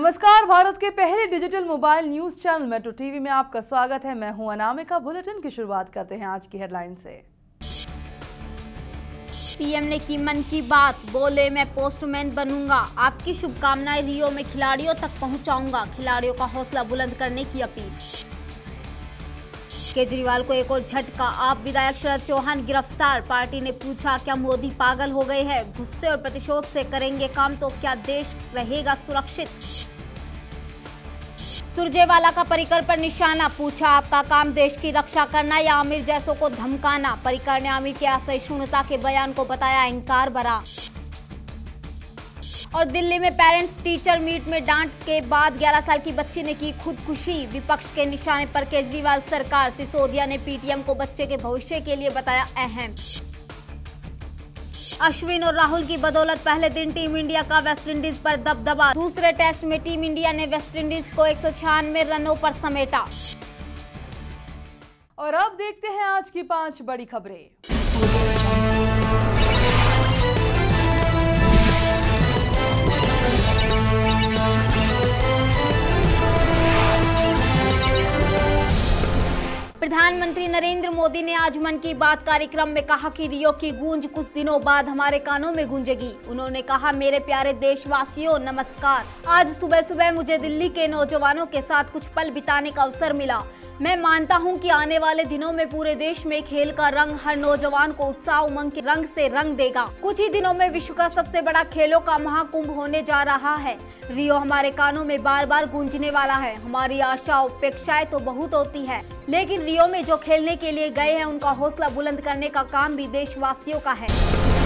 नमस्कार, भारत के पहले digital mobile news channel metro TV में आपका स्वागत है। मैं हूं अनामिका। बुलेटिन की शुरुआत करते हैं आज की हेडलाइन से। पीएम ने की मन की बात, बोले मैं पोस्टमैन बनूंगा, आपकी शुभकामनाएं रियो में खिलाड़ियों तक पहुंचाऊंगा, खिलाड़ियों का हौसला बुलंद करने की अपील। केजरीवाल को एक और झटका, आप विधायक शरद चौहान गिरफ्तार, पार्टी ने पूछा क्या मोदी पागल हो गए हैं, गुस्से और प्रतिशोध से करेंगे काम तो क्या देश रहेगा सुरक्षित। सुरजेवाला का पर्रिकर पर निशाना, पूछा आपका काम देश की रक्षा करना या आमिर जैसों को धमकाना, पर्रिकर ने आमिर के असहिष्णुता के बयान को बताया अहंकार भरा। और दिल्ली में पेरेंट्स टीचर मीट में डांट के बाद 11 साल की बच्ची ने की खुदकुशी, विपक्ष के निशाने पर केजरीवाल सरकार, सिसोदिया ने पीटीएम को बच्चे के भविष्य के लिए बताया अहम। अश्विन और राहुल की बदौलत पहले दिन टीम इंडिया का वेस्टइंडीज पर दबदबा, दूसरे टेस्ट में टीम इंडिया ने वेस्टइंडीज को 196 रनों पर समेटा। और अब देखते हैं आज की 5 बड़ी खबरें। प्रधानमंत्री नरेंद्र मोदी ने आज मन की बात कार्यक्रम में कहा कि रियो की गूंज कुछ दिनों बाद हमारे कानों में गूंजेगी। उन्होंने कहा, मेरे प्यारे देशवासियों नमस्कार। आज सुबह सुबह मुझे दिल्ली के नौजवानों के साथ कुछ पल बिताने का अवसर मिला। मैं मानता हूं कि आने वाले दिनों में पूरे देश में खेल का रंग हर नौजवान को उत्साह उमंग के रंग से रंग देगा। कुछ ही दिनों में विश्व का सबसे बड़ा खेलों का महाकुंभ होने जा रहा है। रियो हमारे कानों में बार बार गूंजने वाला है। हमारी आशा अपेक्षाएं तो बहुत होती है, लेकिन रियो में जो खेलने के लिए गए हैं उनका हौसला बुलंद करने का काम भी देशवासियों का है।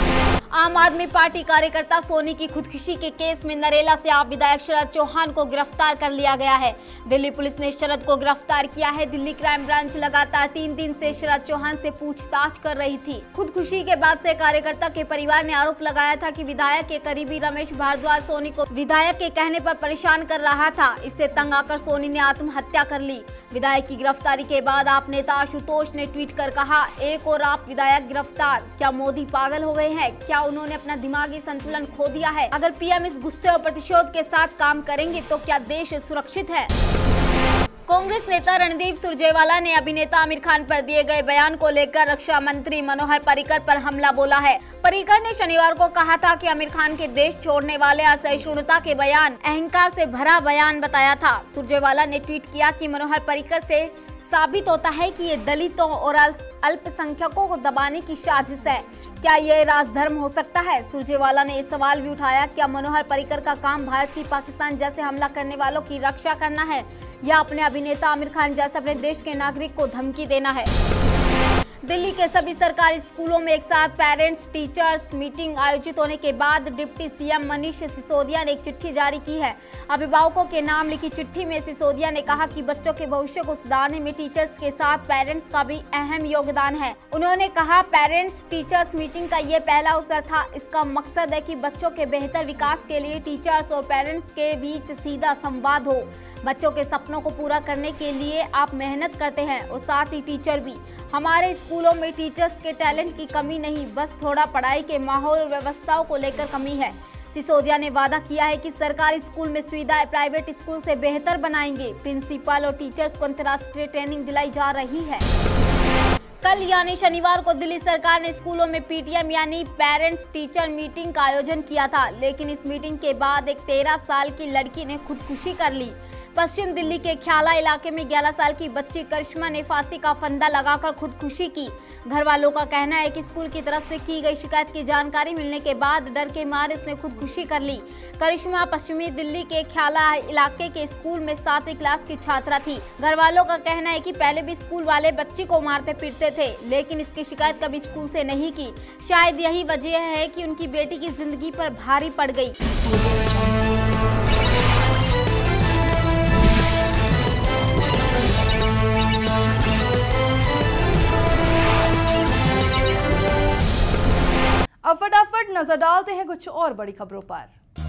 आम आदमी पार्टी कार्यकर्ता सोनी की खुदकुशी के केस में नरेला से आप विधायक शरद चौहान को गिरफ्तार कर लिया गया है। दिल्ली पुलिस ने शरद को गिरफ्तार किया है। दिल्ली क्राइम ब्रांच लगातार 3 दिन से शरद चौहान से पूछताछ कर रही थी। खुदकुशी के बाद से कार्यकर्ता के परिवार ने आरोप लगाया था कि विधायक के करीबी रमेश भारद्वाज सोनी को विधायक के कहने पर परेशान कर रहा था। इससे तंग आकर सोनी ने आत्महत्या कर ली। विधायक की गिरफ्तारी के बाद आप नेता आशुतोष ने ट्वीट कर कहा, एक और आप विधायक गिरफ्तार, क्या मोदी पागल हो गए हैं, क्या उन्होंने अपना दिमागी संतुलन खो दिया है। अगर पीएम इस गुस्से और प्रतिशोध के साथ काम करेंगे तो क्या देश सुरक्षित है। कांग्रेस नेता रणदीप सुरजेवाला ने अभिनेता आमिर खान पर दिए गए बयान को लेकर रक्षा मंत्री मनोहर पर्रिकर पर हमला बोला है। पर्रिकर ने शनिवार को कहा था कि आमिर खान के देश छोड़ने वाले असहिष्णुता के बयान अहंकार से भरा बयान बताया था। सुरजेवाला ने ट्वीट किया कि मनोहर पर्रिकर से साबित होता है कि ये दलितों और अल्पसंख्यकों को दबाने की साजिश है। क्या ये राजधर्म हो सकता है। सुरजेवाला ने इस सवाल भी उठाया, क्या मनोहर पर्रिकर का काम भारत की पाकिस्तान जैसे हमला करने वालों की रक्षा करना है या अपने अभिनेता आमिर खान जैसे अपने देश के नागरिक को धमकी देना है। दिल्ली के सभी सरकारी स्कूलों में एक साथ पेरेंट्स टीचर्स मीटिंग आयोजित होने के बाद डिप्टी सीएम मनीष सिसोदिया ने एक चिट्ठी जारी की है। अभिभावकों के नाम लिखी चिट्ठी में सिसोदिया ने कहा कि बच्चों के भविष्य को सुधारने में टीचर्स के साथ पेरेंट्स का भी अहम योगदान है। उन्होंने कहा, पेरेंट्स टीचर्स मीटिंग का ये पहला अवसर था। इसका मकसद है कि बच्चों के बेहतर विकास के लिए टीचर्स और पेरेंट्स के बीच सीधा संवाद हो। बच्चों के सपनों को पूरा करने के लिए आप मेहनत करते हैं और साथ ही टीचर भी। हमारे स्कूलों में टीचर्स के टैलेंट की कमी नहीं, बस थोड़ा पढ़ाई के माहौल और व्यवस्थाओं को लेकर कमी है। सिसोदिया ने वादा किया है कि सरकारी स्कूल में सुविधाएं प्राइवेट स्कूल से बेहतर बनाएंगे। प्रिंसिपल और टीचर्स को अंतर्राष्ट्रीय ट्रेनिंग दिलाई जा रही है। कल यानी शनिवार को दिल्ली सरकार ने स्कूलों में पीटीएम यानी पेरेंट्स टीचर मीटिंग का आयोजन किया था, लेकिन इस मीटिंग के बाद एक 13 साल की लड़की ने खुदकुशी कर ली। पश्चिम दिल्ली के ख्याला इलाके में 11 साल की बच्ची करिश्मा ने फांसी का फंदा लगाकर खुदकुशी की। घर वालों का कहना है कि स्कूल की तरफ से की गई शिकायत की जानकारी मिलने के बाद डर के मारे उसने खुदकुशी कर ली। करिश्मा पश्चिमी दिल्ली के ख्याला इलाके के स्कूल में 7वीं क्लास की छात्रा थी। घर वालों का कहना है कि पहले भी स्कूल वाले बच्ची को मारते पीटते थे, लेकिन इसकी शिकायत कभी स्कूल से नहीं की। शायद यही वजह है कि उनकी बेटी की जिंदगी पर भारी पड़ गई। अब फटाफट नजर डालते हैं कुछ और बड़ी खबरों पर।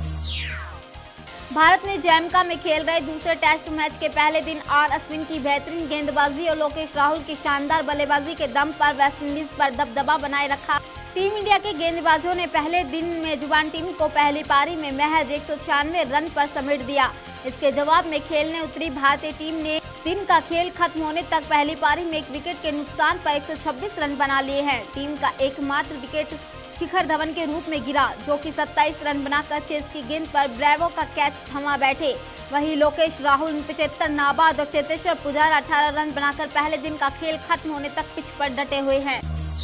भारत ने जैमका में खेल रहे दूसरे टेस्ट मैच के पहले दिन आर अश्विन की बेहतरीन गेंदबाजी और लोकेश राहुल की शानदार बल्लेबाजी के दम पर वेस्टइंडीज पर दबदबा बनाए रखा। टीम इंडिया के गेंदबाजों ने पहले दिन मेजबान टीम को पहली पारी में महज 196 रन पर समेट दिया। इसके जवाब में खेलने उतरी भारतीय टीम ने दिन का खेल खत्म होने तक पहली पारी में 1 विकेट के नुकसान पर 126 रन बना लिए हैं। टीम का एकमात्र विकेट शिखर धवन के रूप में गिरा, जो कि 27 रन बनाकर चेस की गेंद पर ब्रेवो का कैच थमा बैठे। वहीं लोकेश राहुल 75, नाबाद और चेतेश्वर पुजारा 18 रन बनाकर पहले दिन का खेल खत्म होने तक पिच पर डटे हुए हैं।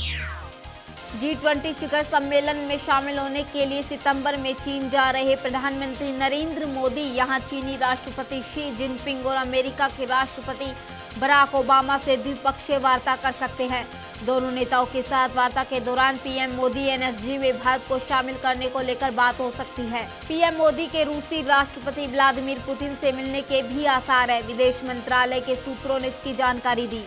G20 शिखर सम्मेलन में शामिल होने के लिए सितंबर में चीन जा रहे प्रधानमंत्री नरेंद्र मोदी यहां चीनी राष्ट्रपति शी जिनपिंग और अमेरिका के राष्ट्रपति बराक ओबामा से द्विपक्षीय वार्ता कर सकते हैं। दोनों नेताओं के साथ वार्ता के दौरान पीएम मोदी एनएसजी में भारत को शामिल करने को लेकर बात हो सकती है। पीएम मोदी के रूसी राष्ट्रपति व्लादिमीर पुतिन से मिलने के भी आसार है। विदेश मंत्रालय के सूत्रों ने इसकी जानकारी दी।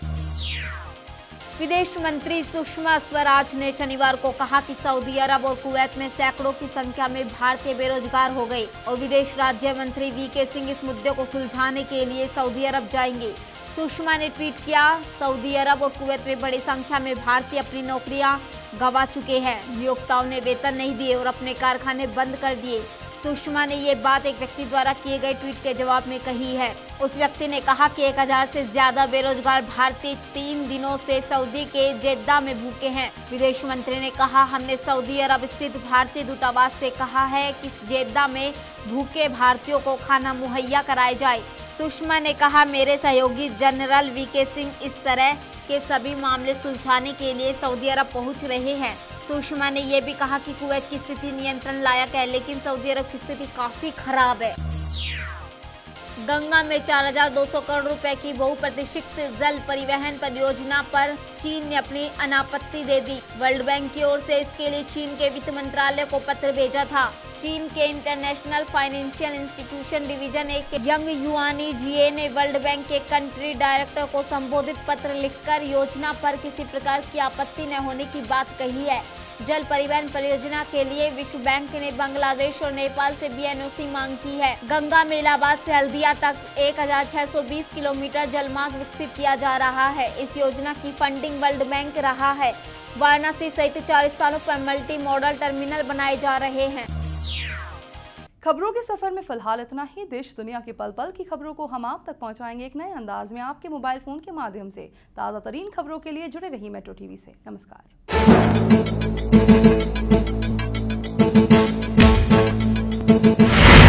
विदेश मंत्री सुषमा स्वराज ने शनिवार को कहा कि सऊदी अरब और कुवैत में सैकड़ों की संख्या में भारतीय बेरोजगार हो गए और विदेश राज्य मंत्री वीके सिंह इस मुद्दे को सुलझाने के लिए सऊदी अरब जाएंगे। सुषमा ने ट्वीट किया, सऊदी अरब और कुवैत में बड़ी संख्या में भारतीय अपनी नौकरियां गंवा चुके हैं। नियोक्ताओं ने वेतन नहीं दिए और अपने कारखाने बंद कर दिए। सुषमा ने ये बात एक व्यक्ति द्वारा किए गए ट्वीट के जवाब में कही है। उस व्यक्ति ने कहा कि 1000 से ज्यादा बेरोजगार भारतीय 3 दिनों से सऊदी के जेद्दा में भूखे हैं। विदेश मंत्री ने कहा, हमने सऊदी अरब स्थित भारतीय दूतावास से कहा है कि जेद्दा में भूखे भारतीयों को खाना मुहैया कराया जाए। सुषमा ने कहा, मेरे सहयोगी जनरल वीके सिंह इस तरह के सभी मामले सुलझाने के लिए सऊदी अरब पहुंच रहे हैं। सुषमा ने यह भी कहा कि कुवैत की स्थिति नियंत्रण लायक है, लेकिन सऊदी अरब की स्थिति काफी खराब है। गंगा में 4200 करोड़ रुपए की बहुप्रतीक्षित जल परिवहन परियोजना पर चीन ने अपनी अनापत्ति दे दी। वर्ल्ड बैंक की ओर से इसके लिए चीन के वित्त मंत्रालय को पत्र भेजा था। चीन के इंटरनेशनल फाइनेंशियल इंस्टीट्यूशन डिवीजन एक यंग युआनी जिए ने वर्ल्ड बैंक के कंट्री डायरेक्टर को संबोधित पत्र लिखकर योजना पर किसी प्रकार की आपत्ति न होने की बात कही है। जल परिवहन परियोजना के लिए विश्व बैंक ने बांग्लादेश और नेपाल से भी एनओसी मांग की है। गंगा में इलाहाबाद से हल्दिया तक 1620 किलोमीटर जलमार्ग विकसित किया जा रहा है। इस योजना की फंडिंग वर्ल्ड बैंक रहा है। वाराणसी सहित 4 स्थानों पर मल्टी मॉडल टर्मिनल बनाए जा रहे हैं। खबरों के सफर में फिलहाल इतना ही। देश दुनिया की पल पल की खबरों को हम आप तक पहुंचाएंगे एक नए अंदाज में आपके मोबाइल फोन के माध्यम से। ताज़ा तरीन खबरों के लिए जुड़े रहिए मेट्रो टीवी से। नमस्कार।